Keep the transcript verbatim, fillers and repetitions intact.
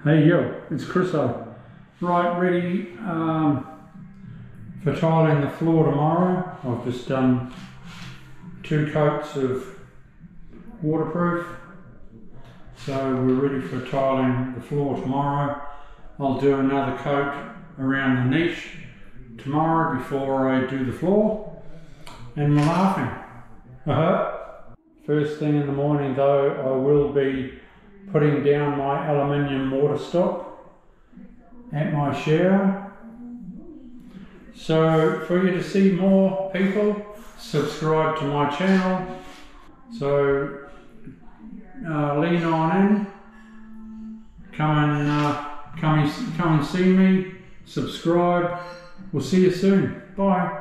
Hey yo, it's Chriso. Right, ready um, for tiling the floor tomorrow. I've just done two coats of waterproof, so we're ready for tiling the floor tomorrow. I'll do another coat around the niche tomorrow before I do the floor, and we're laughing. Uh-huh. First thing in the morning though, I will be putting down my aluminium water stop at my shower. So for you to see more people, subscribe to my channel. So uh, lean on in, come and uh, come, come and see me, subscribe. We'll see you soon. Bye.